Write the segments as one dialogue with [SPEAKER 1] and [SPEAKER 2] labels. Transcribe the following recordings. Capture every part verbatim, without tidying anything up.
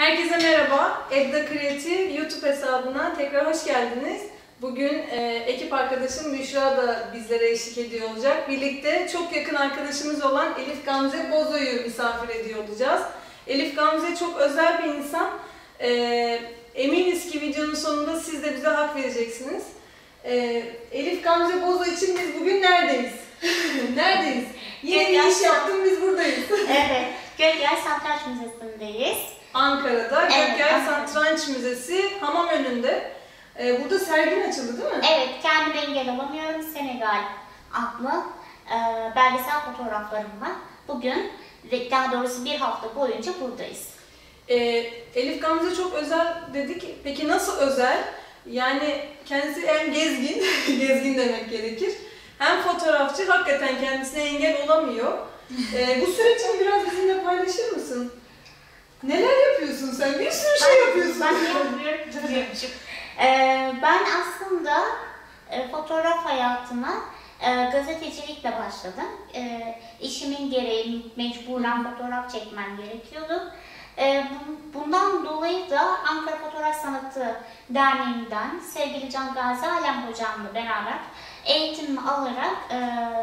[SPEAKER 1] Herkese merhaba. Edda Kreatif YouTube hesabına tekrar hoş geldiniz. Bugün e, ekip arkadaşım Büşra da bizlere eşlik ediyor olacak. Birlikte çok yakın arkadaşımız olan Elif Gamze Bozo'yu misafir ediyor olacağız. Elif Gamze çok özel bir insan. E, eminiz ki videonun sonunda siz de bize hak vereceksiniz. E, Elif Gamze Bozo için biz bugün neredeyiz? Neredeyiz? Yine bir iş yaptım, biz buradayız.
[SPEAKER 2] Evet, Gökyay Satranç Müzesi'ndeyiz.
[SPEAKER 1] Ankara'da
[SPEAKER 2] Evet,
[SPEAKER 1] Gökyay
[SPEAKER 2] Ankara.
[SPEAKER 1] Satranç Müzesi hamam önünde. Ee, burada sergin açıldı değil mi?
[SPEAKER 2] Evet, kendime engel olamıyorum. Senegal adlı e, belgesel fotoğraflarımla bugün ve daha doğrusu bir hafta boyunca buradayız.
[SPEAKER 1] Ee, Elif Gamze çok özel dedik. Peki nasıl özel? Yani kendisi hem gezgin, gezgin demek gerekir. Hem fotoğrafçı, hakikaten kendisine engel olamıyor. Ee, bu sürecini biraz bizimle paylaşır mısın? Neler yapıyorsun sen? Bir sürü şey yapıyorsun.
[SPEAKER 2] Ben ne yapıyorum biliyormuşum. Ee, ben aslında e, fotoğraf hayatıma e, gazetecilikle başladım. E, işimin gereği mecburen fotoğraf çekmem gerekiyordu. E, bu, bundan dolayı da Ankara Fotoğraf Sanatı Derneği'nden sevgili Can Gazi Alem hocamla beraber eğitimimi alarak e,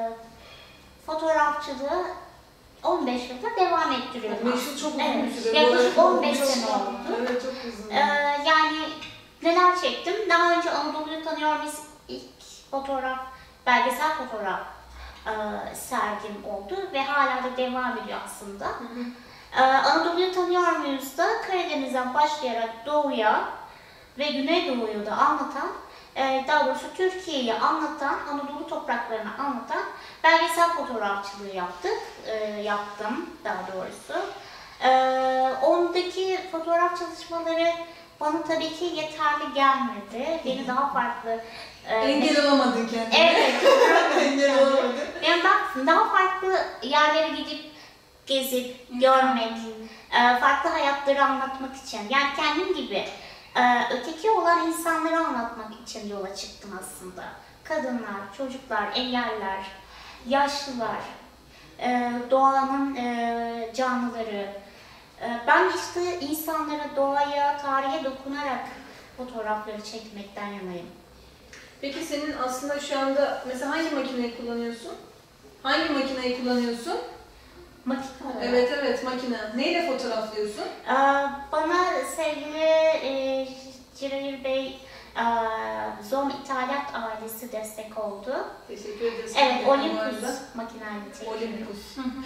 [SPEAKER 2] fotoğrafçılığı on beş yılda devam ettiriyorum.
[SPEAKER 1] beş yıl çok uzun
[SPEAKER 2] Evet,
[SPEAKER 1] bir süre.
[SPEAKER 2] yaklaşık on beş sene oldu.
[SPEAKER 1] Evet, çok uzun.
[SPEAKER 2] Ee, yani neler çektim? Daha önce Anadolu'yu tanıyor muyuz? İlk fotoğraf, belgesel fotoğraf e, sergim oldu ve hala da devam ediyor aslında. Hı hı. Ee, Anadolu'yu tanıyor muyuz da Karadeniz'den başlayarak Doğu'ya ve Güneydoğu'yu da anlatan, e, daha doğrusu Türkiye'yi anlatan, Anadolu topraklarını anlatan belgesel fotoğrafçılığı yaptık, e, yaptım daha doğrusu. Ee, ondaki fotoğraf çalışmaları bana tabii ki yeterli gelmedi. Beni daha farklı... E,
[SPEAKER 1] Engel olamadın kendine.
[SPEAKER 2] Evet.
[SPEAKER 1] Engel olamadın.
[SPEAKER 2] Yani ben daha farklı yerlere gidip, gezip, görmek, e, farklı hayatları anlatmak için, yani kendim gibi e, öteki olan insanları anlatmak için yola çıktım aslında. Kadınlar, çocuklar, engelliler, yaşlılar, e, doğanın e, canlıları. Ben işte insanlara, doğaya, tarihe dokunarak fotoğrafları çekmekten yanayım.
[SPEAKER 1] Peki senin aslında şu anda mesela hangi makineyi kullanıyorsun? Hangi makineyi kullanıyorsun?
[SPEAKER 2] Makine
[SPEAKER 1] Evet evet makine. Neyle fotoğraflıyorsun?
[SPEAKER 2] Bana sevgili e, Cirayir Bey, e, Zom İthalat ailesi destek oldu.
[SPEAKER 1] Teşekkür ederiz.
[SPEAKER 2] Evet, Olympus makineyle çekiyorum.
[SPEAKER 1] Olympus.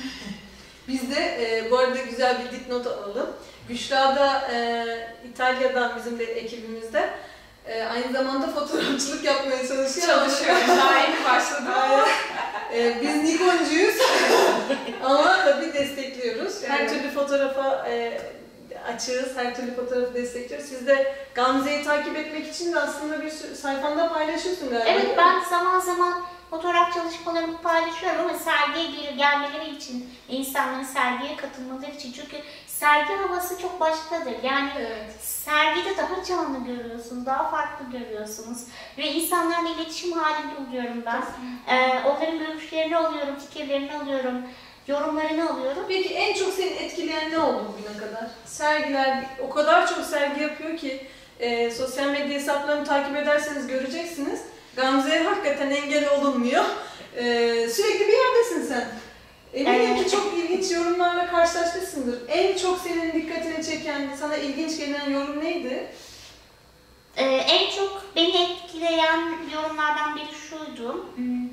[SPEAKER 1] Biz de e, bu arada güzel bir dipnot alalım. Büşra da e, İtalya'dan bizim de ekibimizde. E, aynı zamanda fotoğrafçılık yapmaya çalışıyor.
[SPEAKER 3] Çalışıyor. Daha yeni başladı.
[SPEAKER 1] e, biz Nikoncuyuz ama tabii destekliyoruz. Her
[SPEAKER 2] Evet.
[SPEAKER 1] türlü fotoğrafa e, açığız, her türlü fotoğrafı destekliyoruz. Siz de Gamze'yi takip etmek için de aslında bir sürü sayfanda paylaşıyorsun galiba.
[SPEAKER 2] Evet, ben zaman zaman fotoğraf çalışmalarımı paylaşıyorum ama sergiye gel gelmeleri için, insanların sergiye katılmaları için, çünkü sergi havası çok başkadır. Yani
[SPEAKER 1] Evet.
[SPEAKER 2] sergide daha canlı görüyorsunuz, daha farklı görüyorsunuz ve insanlarla iletişim halinde oluyorum ben. Ee, onların görüşlerini alıyorum, fikirlerini alıyorum, yorumlarını alıyorum.
[SPEAKER 1] Peki en çok seni etkileyen ne oldu bugüne kadar? Sergiler, o kadar çok sergi yapıyor ki e, sosyal medya hesaplarını takip ederseniz göreceksiniz. Gamze'ye hakikaten engel olunmuyor. Ee, sürekli bir yerdesin sen. Eminim
[SPEAKER 2] Evet.
[SPEAKER 1] ki çok ilginç yorumlarla karşılaşmışsındır. En çok senin dikkatini çeken, sana ilginç gelen yorum neydi?
[SPEAKER 2] Ee, en çok beni etkileyen yorumlardan biri şuydu. Hmm.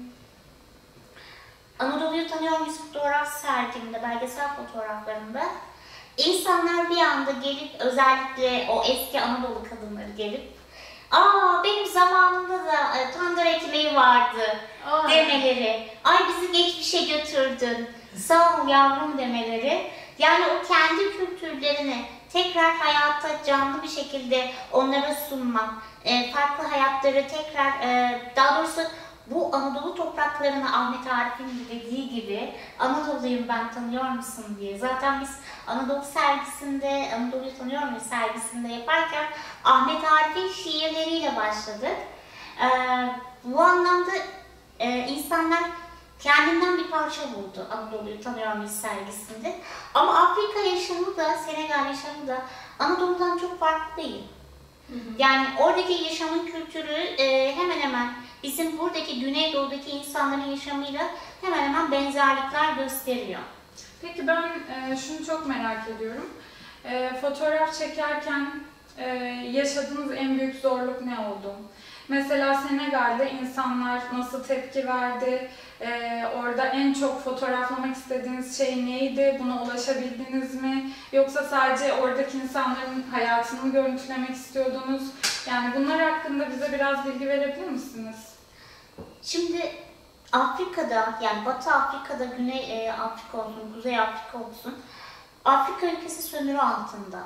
[SPEAKER 2] Anadolu'yu tanıyor muyuz fotoğraf sergimde, belgesel fotoğraflarımda insanlar bir anda gelip, özellikle o eski Anadolu kadınları gelip "Aa, benim zamanımda da e, tandır ekmeği vardı"
[SPEAKER 1] Aa.
[SPEAKER 2] demeleri, "Ay, bizi geçmişe götürdün, sağ ol yavrum" demeleri. Yani o kendi kültürlerini tekrar hayata canlı bir şekilde onlara sunmak, e, farklı hayatları tekrar, e, daha doğrusu bu Anadolu topraklarına Ahmet Arif'in dediği gibi "Anadolu'yum ben, tanıyor musun?" diye. Zaten biz Anadolu sergisinde, Anadolu'yu tanıyor muyuz sergisinde yaparken Ahmet Arif'in şiirleriyle başladık. Ee, bu anlamda e, insanlar kendinden bir parça buldu Anadolu'yu tanıyor muyuz sergisinde. Ama Afrika yaşamı da, Senegal yaşamı da Anadolu'dan çok farklı değil. Yani oradaki yaşamın kültürü e, hemen hemen bizim buradaki Güneydoğu'daki insanların yaşamıyla hemen hemen benzerlikler gösteriyor.
[SPEAKER 3] Peki ben e, şunu çok merak ediyorum. E, fotoğraf çekerken e, yaşadığınız en büyük zorluk ne oldu? Mesela Senegal'de insanlar nasıl tepki verdi? E, orada en çok fotoğraflamak istediğiniz şey neydi? Buna ulaşabildiniz mi? Yoksa sadece oradaki insanların hayatını mı görüntülemek istiyordunuz? Yani bunlar hakkında bize biraz bilgi verebilir misiniz?
[SPEAKER 2] Şimdi Afrika'da, yani Batı Afrika'da, Güney e, Afrika olsun, Kuzey Afrika olsun, Afrika ülkesi sömürü altında.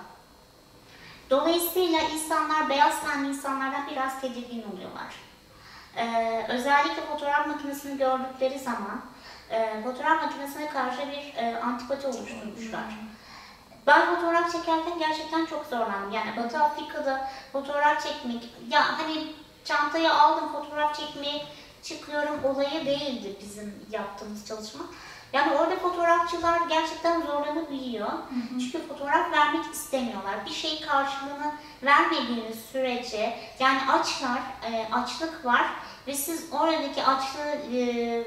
[SPEAKER 2] Dolayısıyla insanlar, beyaz tenli insanlardan biraz tedirgin oluyorlar. Ee, özellikle fotoğraf makinesini gördükleri zaman e, fotoğraf makinesine karşı bir e, antipati oluşturmuşlar. Ben fotoğraf çekerken gerçekten çok zorlandım. Yani Batı Afrika'da fotoğraf çekmek, ya hani çantayı aldım fotoğraf çekmeye çıkıyorum olayı değildi bizim yaptığımız çalışma. Yani orada fotoğrafçılar gerçekten zorlanabiliyor. Hı hı. Çünkü fotoğraf vermek istemiyorlar. Bir şey karşılığını vermediğiniz sürece, yani açlar, e, açlık var ve siz oradaki açlığı e,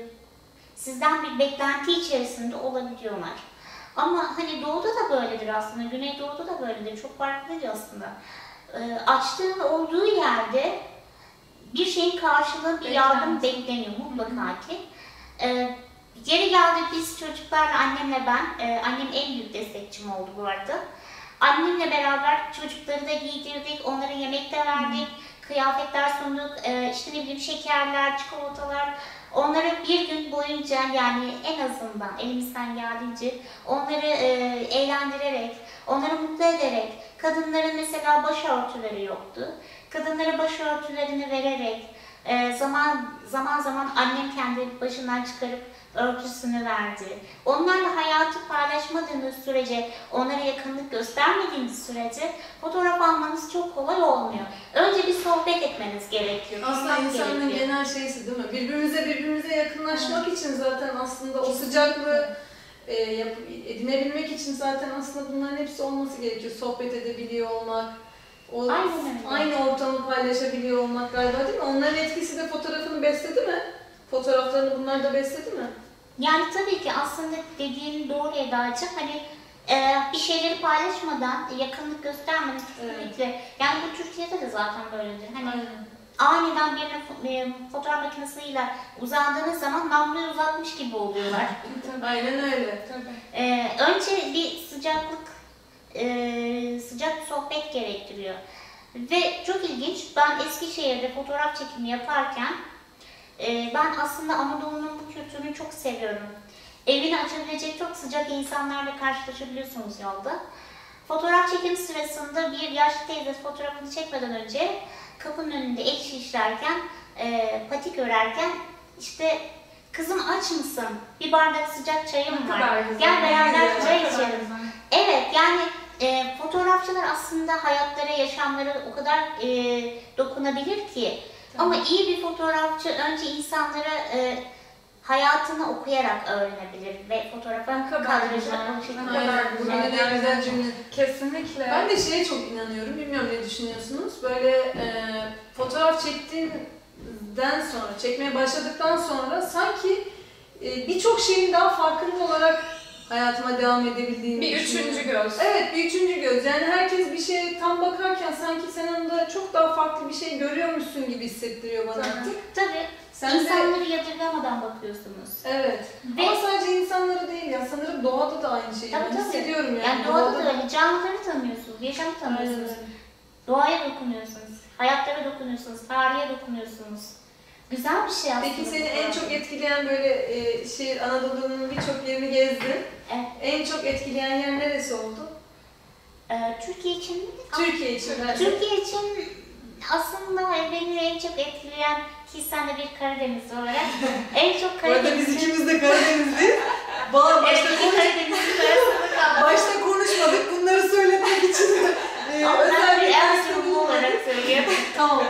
[SPEAKER 2] sizden bir beklenti içerisinde olabiliyorlar. Ama hani doğuda da böyledir aslında, Güneydoğu'da da böyledir. Çok farklı değil aslında. E, açlığın olduğu yerde bir şeyin karşılığı, bir yardım bekleniyor mutlaka ki. E, Geri geldik biz çocuklarla, annemle ben, ee, annem en büyük destekçim oldu bu arada. Annemle beraber çocukları da giydirdik, onlara yemek de verdik, hmm. kıyafetler sunduk, ee, işte ne bileyim şekerler, çikolatalar. Onları bir gün boyunca, yani en azından elimizden geldiğince onları e, eğlendirerek, onları mutlu ederek, kadınların mesela başörtüleri yoktu. Kadınlara başörtülerini vererek, e, zaman zaman zaman annem kendi başından çıkarıp örtüsünü verdi. Onlarla hayatı paylaşmadığınız sürece, onlara yakınlık göstermediğiniz sürece fotoğraf almanız çok kolay olmuyor. Önce bir sohbet etmeniz gerekiyor.
[SPEAKER 1] Aslında insanın gerekiyor. Genel şeysi değil mi? Birbirimize birbirimize yakınlaşmak evet. için zaten aslında o sıcaklığı e, yap, edinebilmek için zaten aslında bunların hepsi olması gerekiyor. Sohbet edebiliyor olmak, o, aynı ortamı paylaşabiliyor olmak galiba değil mi? Onların etkisi de fotoğrafını besledi mi? Fotoğraflarını bunlar da besledi mi?
[SPEAKER 2] Yani tabii ki aslında dediğin doğru Eda'cığım. Hani e, bir şeyleri paylaşmadan yakınlık göstermeden kesinlikle. Evet. Yani bu Türkiye'de de zaten böyledir. Hani aynen. Aniden birine fotoğraf makinesiyle uzandığınız zaman namluyu uzatmış gibi oluyorlar.
[SPEAKER 1] Aynen öyle. Tabii.
[SPEAKER 2] E, önce bir sıcaklık, e, sıcak bir sohbet gerektiriyor. Ve çok ilginç, ben Eskişehir'de fotoğraf çekimi yaparken ben aslında Anadolu'nun bu kültürünü çok seviyorum. Evini açabilecek çok sıcak insanlarla karşılaşabiliyorsunuz yolda. Fotoğraf çekim sırasında bir yaşlı teyze fotoğrafını çekmeden önce kapının önünde el şişlerken, e, patik örerken işte kızım aç mısın? Bir bardak sıcak çayım var. Gel beraber çay içelim. Evet, yani e, fotoğrafçılar aslında hayatlara, yaşamlara o kadar e, dokunabilir ki. Ama iyi bir fotoğrafçı önce insanlara e, hayatını okuyarak öğrenebilir ve fotoğrafın kadrajına
[SPEAKER 1] ne kadar güzel cümle.
[SPEAKER 3] Kesinlikle.
[SPEAKER 1] Ben de şeye çok inanıyorum, bilmiyorum ne düşünüyorsunuz? Böyle e, fotoğraf çektiğinden sonra, çekmeye başladıktan sonra sanki e, birçok şeyin daha farkında olarak hayatıma devam edebildiğini
[SPEAKER 3] bir üçüncü göz.
[SPEAKER 1] Evet, bir üçüncü göz. Yani herkes bir şeye tam bakarken sanki sen onda çok daha farklı bir şey görüyormuşsun gibi hissettiriyor bana artık.
[SPEAKER 2] Tabii. Sen İnsanları de yadırgamadan bakıyorsunuz.
[SPEAKER 1] Evet. Ve ama sadece insanlara değil ya, sanırım doğada da aynı şeyi
[SPEAKER 2] tabii,
[SPEAKER 1] ben
[SPEAKER 2] tabii.
[SPEAKER 1] hissediyorum yani.
[SPEAKER 2] Yani doğada, doğada da öyle. Canlıları tanıyorsunuz, yaşamı tanıyorsunuz. Aynen. Doğaya dokunuyorsunuz, hayatlara dokunuyorsunuz, tarihe dokunuyorsunuz. Güzel bir şey aslında.
[SPEAKER 1] Peki seni en çok etkileyen böyle e, şehir, Anadolu'nun birçok yerini gezdin. Evet. En çok etkileyen yer neresi oldu?
[SPEAKER 2] Ee, Türkiye için mi?
[SPEAKER 1] Türkiye için.
[SPEAKER 2] Evet. Türkiye için aslında beni en çok etkileyen, ki sen de bir Karadenizli olarak en çok Karadenizli.
[SPEAKER 1] Bu arada biz ikimiz de Karadenizli. Başta,
[SPEAKER 2] evet, konuş...
[SPEAKER 1] başta konuşmadık bunları söylemek için.
[SPEAKER 2] Ee, ama ben bir Erzurumlu olarak söylüyorum.
[SPEAKER 1] Tamam.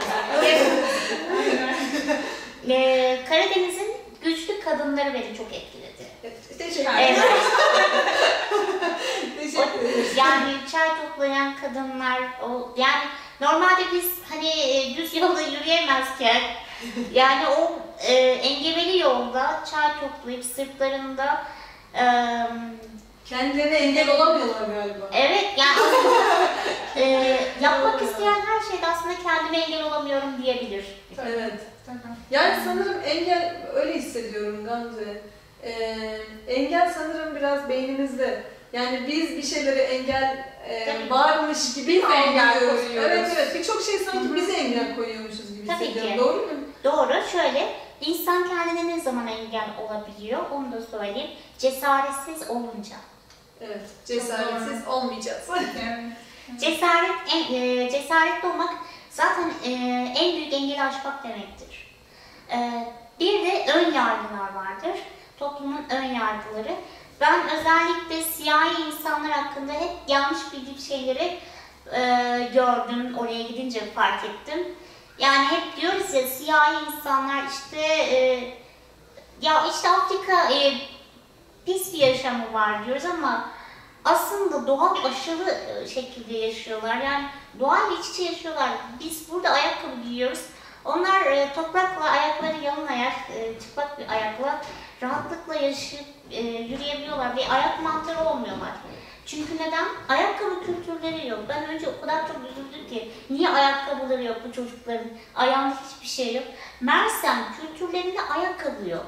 [SPEAKER 2] ee, Karadeniz'in güçlü kadınları beni çok etkiledi.
[SPEAKER 1] Evet, teşekkür ederim.
[SPEAKER 2] Evet. Teşekkür ederim. Yani çay toplayan kadın, kadınlar, o yani normalde biz hani e, düz yolda yürüyemezken yani o e, engebeli yolda çay toplayıp sırtlarında e,
[SPEAKER 1] Kendilerine engel olamıyorlar galiba.
[SPEAKER 2] evet yani e, yapmak isteyen her şeyde aslında kendime engel olamıyorum diyebilir.
[SPEAKER 1] Evet.
[SPEAKER 3] Tabii.
[SPEAKER 1] Yani sanırım engel, öyle hissediyorum Gamze. Ee, engel sanırım biraz beynimizde. Yani biz bir şeylere engel e,
[SPEAKER 2] Tabii.
[SPEAKER 1] varmış gibi
[SPEAKER 3] Biz engel
[SPEAKER 1] algılıyoruz.
[SPEAKER 3] koyuyoruz.
[SPEAKER 1] Evet evet, birçok şey sanki
[SPEAKER 3] Hı hı.
[SPEAKER 1] bize engel koyuyormuşuz gibi
[SPEAKER 2] Tabii
[SPEAKER 1] hissediyorum.
[SPEAKER 2] ki.
[SPEAKER 1] Doğru mu?
[SPEAKER 2] Doğru. Şöyle, insan kendine ne zaman engel olabiliyor onu da söyleyeyim. Cesaretsiz olunca.
[SPEAKER 1] Evet, cesaretsiz olmayacağız.
[SPEAKER 3] Evet.
[SPEAKER 2] Cesaret, en, e, cesaretli olmak zaten e, en büyük engeli aşmak demektir. E, bir de ön yargılar vardır. Toplumun ön yargıları. Ben özellikle siyahi insanlar hakkında hep yanlış bildiğim şeyleri e, gördüm, oraya gidince fark ettim. Yani hep diyoruz ya siyahi insanlar işte e, ya işte Afrika e, pis bir yaşamı var diyoruz ama aslında doğal aşırı e, şekilde yaşıyorlar. Yani doğal iç içe yaşıyorlar. Biz burada ayakkabı giyiyoruz. Onlar e, toprakla ayakları yalın ayak, e, çıplak bir ayakla rahatlıkla yaşayıp e, yürüyebiliyorlar ve ayak mantarı olmuyorlar. Çünkü neden? Ayakkabı kültürleri yok. Ben önce o kadar çok üzüldüm ki niye ayakkabıları yok bu çocukların? Ayağında hiçbir şey yok. Mersem kültürlerinde ayakkabı yok.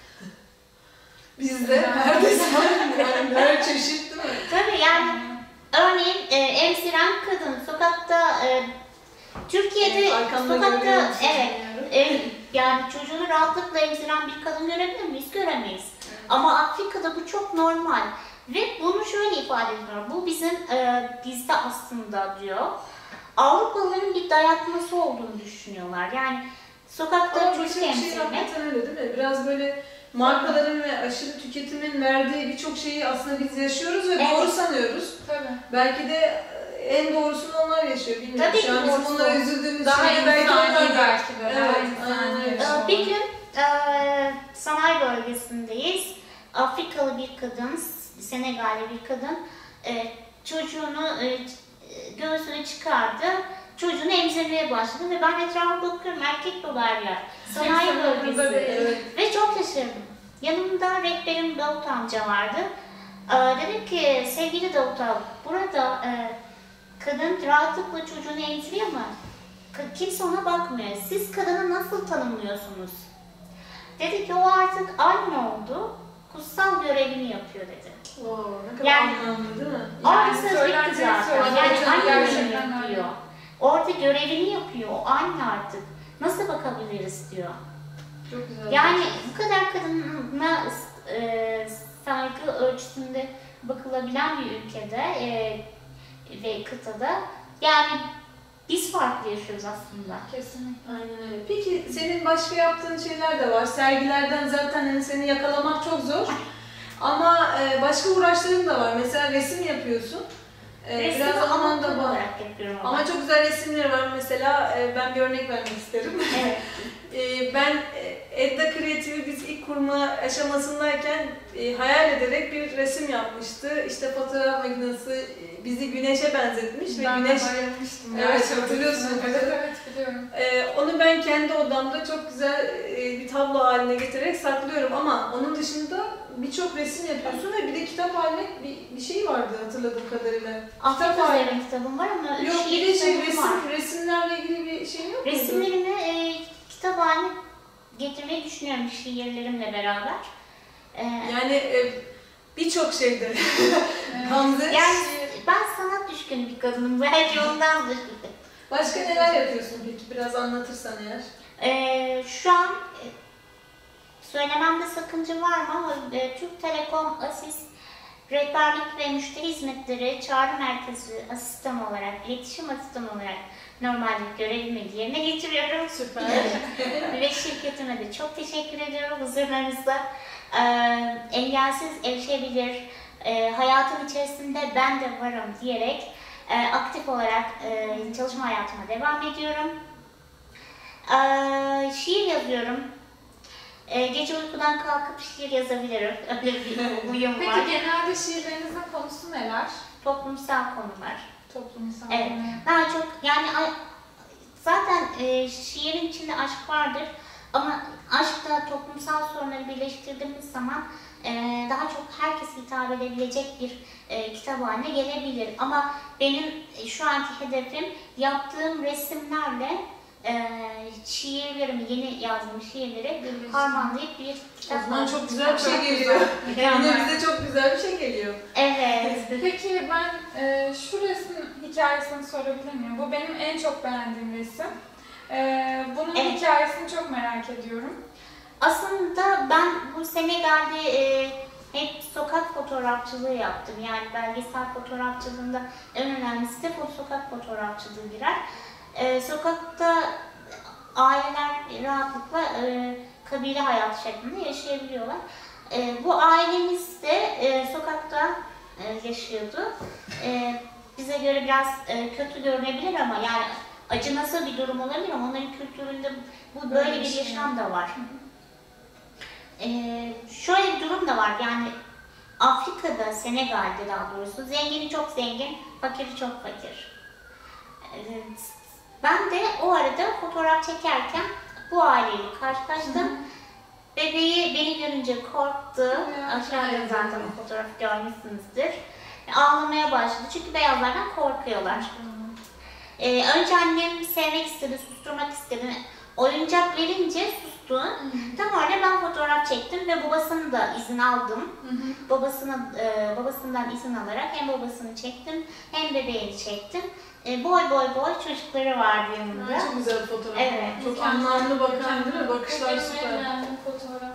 [SPEAKER 1] Bizde neredeyse yani her çeşit değil mi?
[SPEAKER 2] Tabii yani örneğin e, emziren kadın sokakta e, Türkiye'de
[SPEAKER 1] Evet, arkamda
[SPEAKER 2] sokakta
[SPEAKER 1] görüyor musun
[SPEAKER 2] evet
[SPEAKER 1] bilmiyorum.
[SPEAKER 2] e, yani çocuğunu rahatlıkla emziren bir kadın görebilir miyiz? Göremeyiz. Ama Afrika'da bu çok normal. Ve bunu şöyle ifade ediyor. Bu bizim e, bizde aslında diyor. Avrupalıların bir dayatması olduğunu düşünüyorlar. Yani sokakta
[SPEAKER 1] Ama
[SPEAKER 2] çocuk
[SPEAKER 1] birçok şey
[SPEAKER 2] emzirmek.
[SPEAKER 1] hakikaten öyle değil mi? Biraz böyle markaların ve aşırı tüketimin verdiği birçok şeyi aslında biz yaşıyoruz ve
[SPEAKER 2] Evet.
[SPEAKER 1] doğru sanıyoruz.
[SPEAKER 3] Tabii.
[SPEAKER 1] Belki de en doğrusunu onlar yaşıyor. Bilmiyorum.
[SPEAKER 2] Tabii
[SPEAKER 1] Şu an
[SPEAKER 2] ki
[SPEAKER 1] bizim
[SPEAKER 2] doğrusu.
[SPEAKER 1] onlara üzüldüğümüz
[SPEAKER 3] Daha
[SPEAKER 1] şeyde belki onlar
[SPEAKER 3] insani
[SPEAKER 1] da.
[SPEAKER 3] belki de. Daha
[SPEAKER 1] Evet,
[SPEAKER 3] insani
[SPEAKER 1] aynen öyle.
[SPEAKER 3] yaşıyorlar.
[SPEAKER 2] Ee, Bir gün e, sanayi bölgesindeyiz. Afrikalı bir kadın, Senegalli bir kadın e, çocuğunu e, göğsüne çıkardı. Çocuğunu emzirmeye başladı ve ben etrafa bakıyorum, erkek dolu her yer. Sanayi
[SPEAKER 3] Kimse
[SPEAKER 2] bölgesi.
[SPEAKER 3] yanında değil.
[SPEAKER 1] Evet.
[SPEAKER 2] Ve çok şaşırdım. Yanımda rehberim Davut amca vardı. Ee, dedim ki sevgili Davut abi, burada e, kadın rahatlıkla çocuğunu emziriyor ama k- kimse ona bakmıyor. Siz kadını nasıl tanımlıyorsunuz? Dedi ki o artık anne oldu, kutsal görevini yapıyor dedi.
[SPEAKER 1] Oo, ne kadar
[SPEAKER 2] Yani-
[SPEAKER 1] anlamlı değil mi?
[SPEAKER 2] Orada
[SPEAKER 3] Yani
[SPEAKER 2] söz
[SPEAKER 3] söylendiği
[SPEAKER 2] bitti zaten.
[SPEAKER 3] söyleniyor.
[SPEAKER 2] Yani anneliğini
[SPEAKER 3] Gerçekten öyle.
[SPEAKER 2] yapıyor. Orada görevini yapıyor, o anne artık. Nasıl bakabiliriz diyor.
[SPEAKER 1] Çok güzel.
[SPEAKER 2] Yani bu kadar kadına e, saygı ölçüsünde bakılabilen bir ülkede e, ve kıtada yani biz farklı yaşıyoruz aslında.
[SPEAKER 3] Kesinlikle.
[SPEAKER 1] Aynen öyle. Peki senin başka yaptığın şeyler de var. Sergilerden zaten hani seni yakalamak çok zor. Ama e, başka uğraşların da var. Mesela resim yapıyorsun. E,
[SPEAKER 2] Resmi
[SPEAKER 1] biraz o zaman da
[SPEAKER 2] amatör
[SPEAKER 1] var.
[SPEAKER 2] olarak yapıyorum ama.
[SPEAKER 1] Ama çok güzel resimleri var. Mesela e, ben bir örnek vermek isterim.
[SPEAKER 2] Evet.
[SPEAKER 1] E, ben e, Edda Kreatif'i biz ilk kurma aşamasındayken e, hayal ederek bir resim yapmıştı. İşte fotoğraf makinesi e, bizi güneşe benzetmiş ve
[SPEAKER 3] Ben
[SPEAKER 1] güneş.
[SPEAKER 3] de bayılmıştım.
[SPEAKER 1] Evet,
[SPEAKER 3] gerçekten.
[SPEAKER 1] hatırlıyorsun.
[SPEAKER 3] Evet, evet biliyorum.
[SPEAKER 1] Ee, onu ben kendi odamda çok güzel e, bir tablo haline getirerek saklıyorum ama onun dışında birçok resim yapıyorsun ve bir de kitap haline bir, bir şey vardı hatırladığım kadarıyla.
[SPEAKER 2] Afrika
[SPEAKER 1] Kitap haline.
[SPEAKER 2] üzerine kitabım var ama üç
[SPEAKER 1] Yok bir de
[SPEAKER 2] şiir
[SPEAKER 1] şey
[SPEAKER 2] kitabım var.
[SPEAKER 1] resim, resimlerle ilgili bir şey yok muydu?
[SPEAKER 2] Resimlerimi e, kitap haline getirmeyi düşünüyorum şiirlerimle beraber. E,
[SPEAKER 1] Yani e, birçok şeyde.
[SPEAKER 3] Evet.
[SPEAKER 1] Gamze.
[SPEAKER 2] yani ben sanat düşkünü bir kadınım. Belki ondandır.
[SPEAKER 1] Başka neler yapıyorsun peki? Biraz anlatırsan eğer.
[SPEAKER 2] Ee, şu an e, söylememde sakınca var mı ama e, Türk Telekom Asis Rehberlik ve Müşteri Hizmetleri Çağrı Merkezi asistan olarak, iletişim asistanı olarak normalde görevimi yerine getiriyorum.
[SPEAKER 1] Süper.
[SPEAKER 2] Ve şirketime de çok teşekkür ediyorum huzurlarınızda. Ee, engelsiz erişebilir, e, hayatım içerisinde ben de varım diyerek e, aktif olarak e, çalışma hayatıma devam ediyorum. Ee, şiir yazıyorum. Ee, gece uykudan kalkıp şiir yazabilirim. Öyle bir uyum var.
[SPEAKER 3] Peki genelde şiirlerinizin konusu neler?
[SPEAKER 2] Toplumsal konular.
[SPEAKER 3] Toplumsal.
[SPEAKER 2] Evet. Daha çok yani a- zaten e, şiirin içinde aşk vardır ama aşkla toplumsal sorunları birleştirdiğimiz zaman e, daha çok herkese hitap edebilecek bir e, kitap haline gelebilir. Ama benim e, şu anki hedefim yaptığım resimlerle e, şiirlerimi, yeni yazdığım şiirleri harmanlayıp bir
[SPEAKER 1] O
[SPEAKER 2] kitap
[SPEAKER 1] zaman
[SPEAKER 2] haline
[SPEAKER 1] çok güzel bir şey
[SPEAKER 3] Çok
[SPEAKER 1] geliyor.
[SPEAKER 3] güzel.
[SPEAKER 1] Yine bize çok güzel bir şey geliyor.
[SPEAKER 2] Evet.
[SPEAKER 3] Peki ben e, şu resim hikayesini sorabilir miyim? Bu benim en çok beğendiğim resim. E, bunun
[SPEAKER 2] Evet.
[SPEAKER 3] hikayesini çok merak ediyorum.
[SPEAKER 2] Aslında ben bu Senegal'de e, hep sokak fotoğrafçılığı yaptım. Yani belgesel fotoğrafçılığında en önemlisi de fo- sokak fotoğrafçılığı girer. E, sokakta aileler rahatlıkla e, kabile hayatı şeklinde yaşayabiliyorlar. E, bu ailemiz de e, sokakta e, yaşıyordu. E, bize göre biraz e, kötü görünebilir ama yani acınası bir durum olabilir ama onların kültüründe bu böyle bir yaşam da var. Ee, şöyle bir durum da var yani Afrika'da, Senegal'de daha doğrusu zengini çok zengin, fakiri çok fakir. Ee, ben de o arada fotoğraf çekerken bu aileyle karşılaştım. Bebeği beni görünce korktu.
[SPEAKER 3] Ya,
[SPEAKER 2] Aşağıda
[SPEAKER 1] evet.
[SPEAKER 2] zaten o fotoğrafı görmüşsünüzdür. Ağlamaya başladı çünkü beyazlardan korkuyorlar. Ee, önce annem sevmek istedi, susturmak istedi. Oyuncak verince sustu. Tam orada ben fotoğraf çektim ve babasını da izin aldım. Babasına, e, babasından izin alarak hem babasını çektim hem bebeğini çektim. E, boy boy boy çocukları vardı yanında.
[SPEAKER 1] Ha, çok güzel bir fotoğraf.
[SPEAKER 2] Evet.
[SPEAKER 1] Çok anlamlı bakan değil mi? Bakışlar
[SPEAKER 3] Benim en
[SPEAKER 1] süper.
[SPEAKER 3] beğendiğim fotoğraf.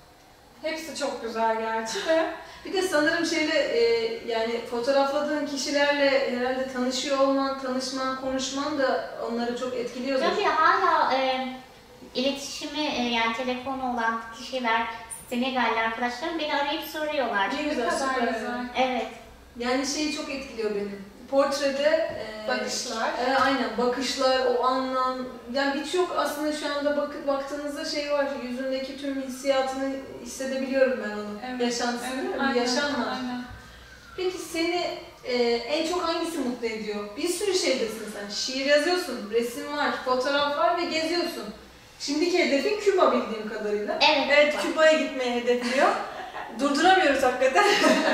[SPEAKER 3] Hepsi çok güzel gerçi de.
[SPEAKER 1] Bir de sanırım şeyle e, yani fotoğrafladığın kişilerle herhalde tanışıyor olman, tanışman, konuşman da onları çok etkiliyordur.
[SPEAKER 2] Tabii hala e, iletişimi e, yani telefonu olan kişiler, Senegalli arkadaşlarım beni arayıp soruyorlar.
[SPEAKER 1] Ne güzel,
[SPEAKER 3] kadar
[SPEAKER 1] süper.
[SPEAKER 3] güzel.
[SPEAKER 1] Evet.
[SPEAKER 2] Evet.
[SPEAKER 1] Yani şeyi çok etkiliyor beni. Portrede e,
[SPEAKER 3] Bakışlar.
[SPEAKER 1] E, aynen bakışlar, o anlam. Yani birçok aslında şu anda bak, baktığınızda şey var, yüzündeki tüm hissiyatını hissedebiliyorum ben onu.
[SPEAKER 3] Evet,
[SPEAKER 1] Yaşantısını,
[SPEAKER 3] evet,
[SPEAKER 1] değil mi?
[SPEAKER 3] aynen,
[SPEAKER 1] Bir yaşam var.
[SPEAKER 3] aynen.
[SPEAKER 1] Peki seni e, en çok hangisi mutlu ediyor? Bir sürü şeydesin sen. Şiir yazıyorsun, resim var, fotoğraf var ve geziyorsun. Şimdiki hedefin Küba bildiğim kadarıyla.
[SPEAKER 2] Evet.
[SPEAKER 1] Evet,
[SPEAKER 2] Küba.
[SPEAKER 1] Küba'ya gitmeyi hedefliyor. Durduramıyoruz hakikaten.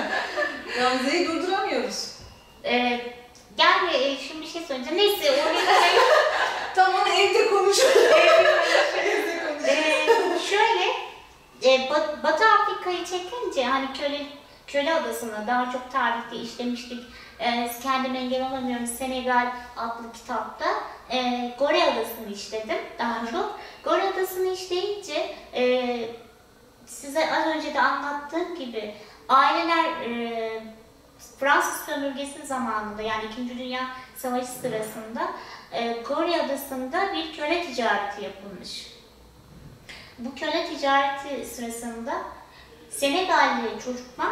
[SPEAKER 1] Gamze'yi durduramıyoruz.
[SPEAKER 2] Ee, gel e, şimdi bir şey söyleyeceğim. Neyse oraya
[SPEAKER 1] Tam onu evde konuşuyoruz. Evde konuşuyoruz.
[SPEAKER 2] Ee, şöyle, e, Bat- Batı Afrika'yı çekince hani köle köle adasını daha çok tarihte işlemiştik. E, kendime engel olamıyorum Senegal adlı kitapta. E, Gore adasını işledim daha çok. Gore adasını işleyince e, size az önce de anlattığım gibi aileler e, Fransız sömürgesi zamanında yani İkinci Dünya Savaşı sırasında e, Gore adasında bir köle ticareti yapılmış. Bu köle ticareti sırasında Senegalli çocuklar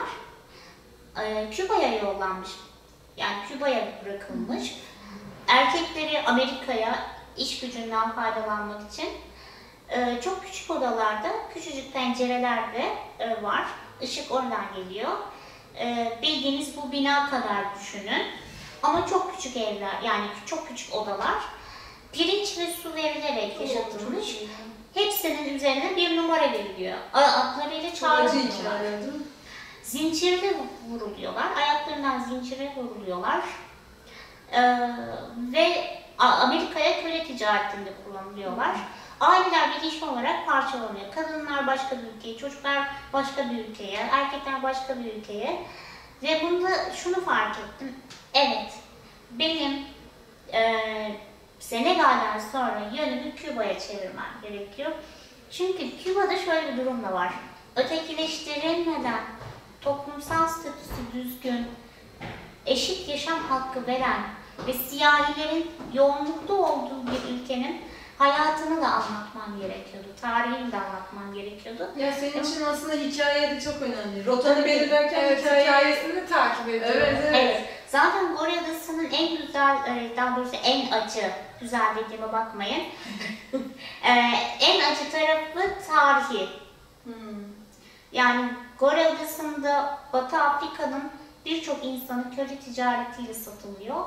[SPEAKER 2] e, Küba'ya yollanmış. Yani Küba'ya bırakılmış. Erkekleri Amerika'ya iş gücünden faydalanmak için e, çok küçük odalarda, küçücük pencereler de e, var. Işık oradan geliyor. E, bildiğiniz bu bina kadar düşünün. Ama çok küçük evler, yani çok küçük odalar. Pirinç ve su verilerek yaşatılmış. Hepsinin üzerine bir numara veriliyor. Adlarıyla
[SPEAKER 1] Acı
[SPEAKER 2] çağrılıyorlar.
[SPEAKER 1] hikaye değil mi?
[SPEAKER 2] Zincirle vuruluyorlar, ayaklarından zincire vuruluyorlar. Ee, ve A- Amerika'ya köle ticaretinde kullanılıyorlar. Aileler bilinçli olarak parçalanıyor. Kadınlar başka bir ülkeye, çocuklar başka bir ülkeye, erkekler başka bir ülkeye. Ve bunda şunu fark ettim. Evet, benim e, Senegal'den sonra yönümü Küba'ya çevirmem gerekiyor. Çünkü Küba'da şöyle bir durum da var. Ötekileştirilmeden toplumsal statüsü düzgün, eşit yaşam hakkı veren ve siyahilerin yoğunlukta olduğu bir ülkenin hayatını da anlatmam gerekiyordu. Tarihini de anlatmam gerekiyordu.
[SPEAKER 1] Ya senin için aslında hikaye de çok önemli. Rotanı belirlerken
[SPEAKER 3] Evet,
[SPEAKER 1] hikaye...
[SPEAKER 3] hikayesini takip ediyorum.
[SPEAKER 1] Evet, evet.
[SPEAKER 2] Evet. Zaten Gore Adası'nın en güzel, e, daha doğrusu en acı, güzel dediğime bakmayın. E, en acı tarafı tarihi.
[SPEAKER 1] Hmm.
[SPEAKER 2] Yani Gore Adası'nda Batı Afrika'nın birçok insanı köle ticaretiyle satılıyor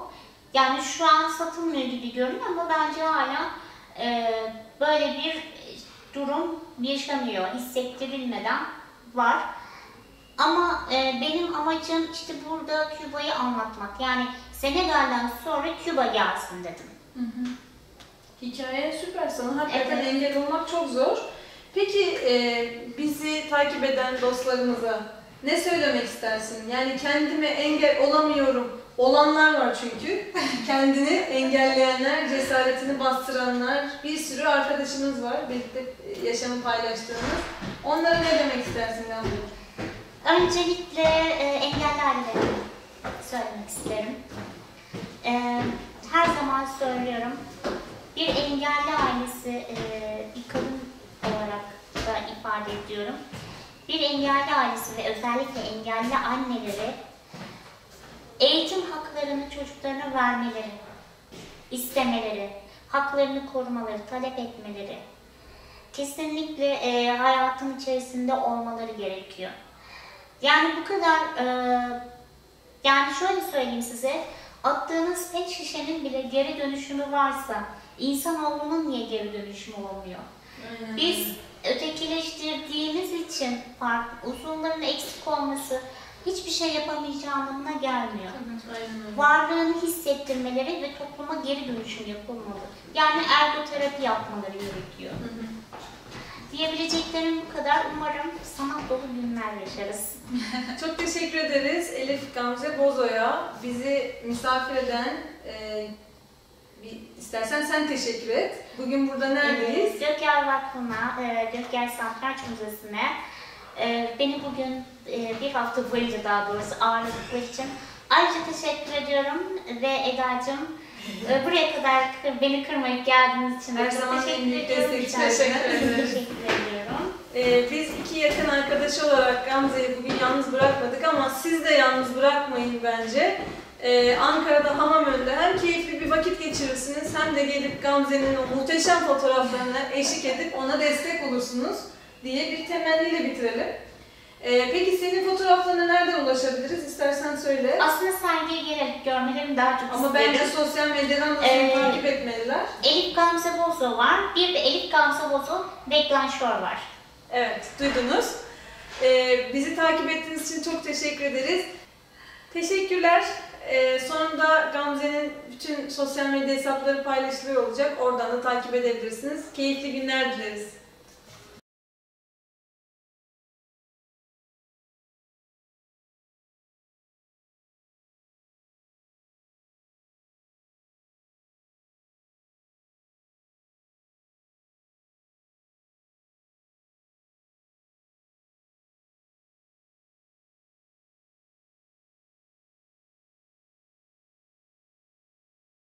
[SPEAKER 2] Yani şu an satılmıyor gibi görünüyor ama bence hala e, böyle bir durum yaşanıyor, hissettirilmeden var. Ama e, benim amacım işte burada Küba'yı anlatmak. Yani Senegal'den sonra Küba gelsin dedim.
[SPEAKER 1] Hı hı. Hikaye süper sana. Hakikaten
[SPEAKER 2] Evet.
[SPEAKER 1] engel olmak çok zor. Peki e, bizi takip eden dostlarımıza ne söylemek istersin? Yani kendime engel olamıyorum. Olanlar var çünkü. Kendini engelleyenler, cesaretini bastıranlar, bir sürü arkadaşımız var. Birlikte yaşamı paylaştığımız. Onlara ne demek istersin Gamze?
[SPEAKER 2] Öncelikle e, engelli ailelere söylemek isterim. E, her zaman söylüyorum. Bir engelli ailesi, e, bir kadın olarak da ifade ediyorum. Bir engelli ailesi ve özellikle engelli anneleri eğitim haklarını çocuklarına vermeleri, istemeleri, haklarını korumaları, talep etmeleri, kesinlikle e, hayatın içerisinde olmaları gerekiyor. Yani bu kadar, e, yani şöyle söyleyeyim size, attığınız pet şişenin bile geri dönüşümü varsa, insanoğlunun niye geri dönüşümü olmuyor?
[SPEAKER 1] Aynen.
[SPEAKER 2] Biz ötekileştirdiğimiz için fark, uzuvların eksik olması hiçbir şey yapamayacağı anlamına gelmiyor.
[SPEAKER 1] Aynen öyle.
[SPEAKER 2] Varlığını hissettirmeleri ve topluma geri dönüşüm yapılmalı. Yani ergoterapi yapmaları gerekiyor.
[SPEAKER 1] Hı hı.
[SPEAKER 2] Diyebileceklerim bu kadar. Umarım sanat dolu günler yaşarız.
[SPEAKER 1] Çok teşekkür ederiz Elif Gamze Bozo'ya. Bizi misafir eden, e, bir, istersen sen teşekkür et. Bugün burada neredeyiz?
[SPEAKER 2] Gökyer Vakfı'na, e, Gökyer Satranç Müzesi'ne e, beni bugün e, bir hafta boyunca daha doğrusu ağırladıkları için ayrıca teşekkür ediyorum ve Eda'cığım e, buraya kadar kır- beni kırmayıp geldiğiniz için de
[SPEAKER 1] Her
[SPEAKER 2] çok
[SPEAKER 1] zaman en
[SPEAKER 2] teşekkür
[SPEAKER 1] büyük
[SPEAKER 2] ediyorum.
[SPEAKER 1] destekçi.
[SPEAKER 2] Teşekkür
[SPEAKER 1] Teşekkür ederim.
[SPEAKER 2] Teşekkür ediyorum.
[SPEAKER 1] Ee, biz iki yakın arkadaş olarak Gamze'yi bugün yalnız bırakmadık ama siz de yalnız bırakmayın bence. Ee, Ankara'da Hamamönü'nde hem keyifli bir vakit geçirirsiniz hem de gelip Gamze'nin o muhteşem fotoğraflarına eşlik edip ona destek olursunuz diye bir temenniyle bitirelim. Ee, peki senin fotoğraflarına nereden ulaşabiliriz? İstersen söyle.
[SPEAKER 2] Aslında sergiye gelip görmelerini daha çok
[SPEAKER 1] Ama
[SPEAKER 2] isterim.
[SPEAKER 1] bence sosyal medyadan da seni
[SPEAKER 2] Ee,
[SPEAKER 1] takip etmeliler.
[SPEAKER 2] Elif Gamze Bozo var. Bir de Elif Gamze Bozo deklanşör var.
[SPEAKER 1] Evet, duydunuz. Ee, bizi takip ettiğiniz için çok teşekkür ederiz. Teşekkürler. Ee, sonunda Gamze'nin bütün sosyal medya hesapları paylaşılıyor olacak. Oradan da takip edebilirsiniz. Keyifli günler dileriz.